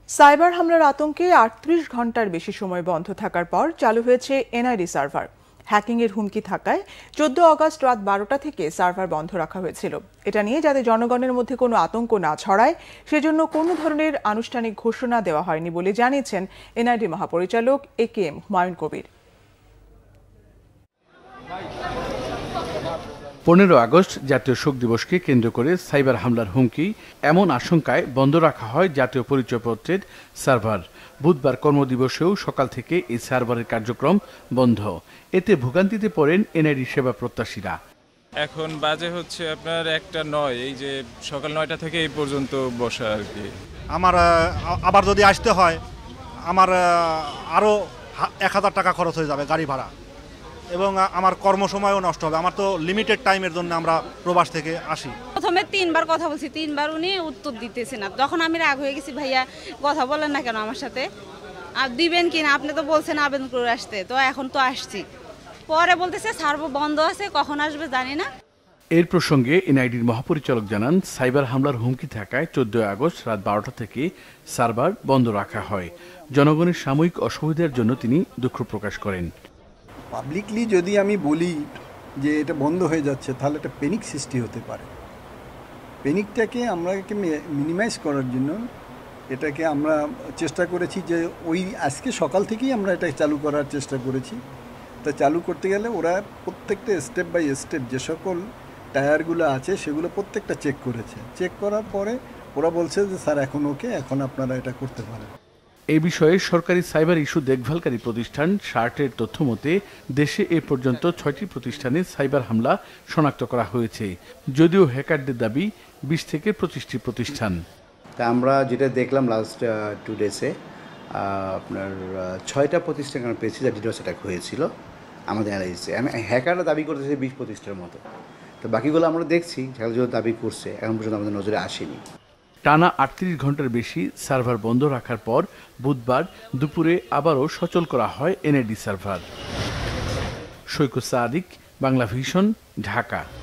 Cyber হামলার আতঙ্কে ৩৮ ঘন্টার বেশি সময় বন্ধ থাকার পর চালু হয়েছে এনআইডি সার্ভার। হ্যাকিংয়ের হুমকি থাকায় ১৪ আগস্ট রাত ১২টা থেকে সার্ভার বন্ধ রাখা হয়েছিল। এটা নিয়ে যাতে জনগণের মধ্যে কোনো আতঙ্ক না ছড়ায় সেজন্য কোনো ধরনের আনুষ্ঠানিক ঘোষণা দেওয়া হয়নি বলে জানিয়েছেন এনআইডি মহাপরিচালক AKM হুমায়ুন কবির। ১৫ আগস্ট জাতীয় শোক দিবসকে কেন্দ্র করে সাইবার হামলার হুমকি এমন আশঙ্কায় বন্ধ রাখা হয় জাতীয় পরিচয়পত্রের সার্ভার। বুধবার কর্মদিবসেও সকাল থেকে এই সার্ভারের কার্যক্রম বন্ধ। এতে ভোগান্তিতে পড়েন এনআইডি সেবা প্রত্যাশীরা। এখন বাজে হচ্ছে আপনার ১টা ৯, এই যে সকাল ৯টা থেকে এই পর্যন্ত বসা আর কি। আমার আবার যদি আসতে হয় আমার আরও ১,০০০ টাকা খরচ হয়ে যাবে গাড়ি ভাড়া, এবং আমার কর্মসময়ও নষ্ট হবে। আমার তো লিমিটেড টাইমের জন্য আমরা প্রবাস থেকে আসি। প্রথমে ৩বার কথা বলছি, 3বার উনি উত্তর দিতেছে না। তখন আমি রাগ হয়ে গেছি, ভাইয়া কথা বলেন না কেন আমার সাথে, আর দিবেন কিনা, আপনি তো বলছেন আবেদন করে আসতে, তো এখন তো আসছি। পরে বলতেছে সার্ভার বন্ধ আছে, কখন আসবে জানি না। এর প্রসঙ্গে এনআইডির মহাপরিচালক জানান, সাইবার হামলার হুমকি থাকায় ১৪ আগস্ট রাত ১২টা থেকে সার্ভার বন্ধ রাখা হয়। জনগণের সাময়িক অসুবিধার জন্য তিনি দুঃখ প্রকাশ করেন। পাবলিকলি যদি আমি বলি যে এটা বন্ধ হয়ে যাচ্ছে, তাহলে একটা প্যানিক সৃষ্টি হতে পারে। প্যানিকটাকে আমরা মিনিমাইজ করার জন্য এটাকে আমরা চেষ্টা করেছি যে ওই আজকে সকাল থেকেই আমরা এটা চালু করার চেষ্টা করেছি। তা চালু করতে গেলে ওরা প্রত্যেকটা স্টেপ বাই স্টেপ যে সকল টায়ারগুলো আছে সেগুলো প্রত্যেকটা চেক করেছে। চেক করার পরে ওরা বলছে যে স্যার এখন ওকে, এখন আপনারা এটা করতে পারেন। এই বিষয়ে সরকারি সাইবার ইস্যু দেখভালকারী প্রতিষ্ঠান শার্টের তথ্য মতে দেশে এ পর্যন্ত 6টি প্রতিষ্ঠানে সাইবার হামলা শনাক্ত করা হয়েছে, যদিও হ্যাকারদের দাবি 20 থেকে 25টি প্রতিষ্ঠান। তা আমরা যেটা দেখলাম লাস্ট 2 ডেজে আপনার 6টা প্রতিষ্ঠান আমরা পেয়েছি যা ডিডোস অ্যাটাক হয়েছিল আমাদের অ্যানালাইসিসে। হ্যাকাররা দাবি করতেছে 20 প্রতিষ্ঠানের মতো, তো বাকিগুলো আমরা দেখছি যারা দাবি করছে, এখন পর্যন্ত আমাদের নজরে আসেনি। টানা 38 ঘন্টার বেশি সার্ভার বন্ধ রাখার পর বুধবার দুপুরে আবারও সচল করা হয় NID server. Saikat Sadiq, Bangla vision, Dhaka.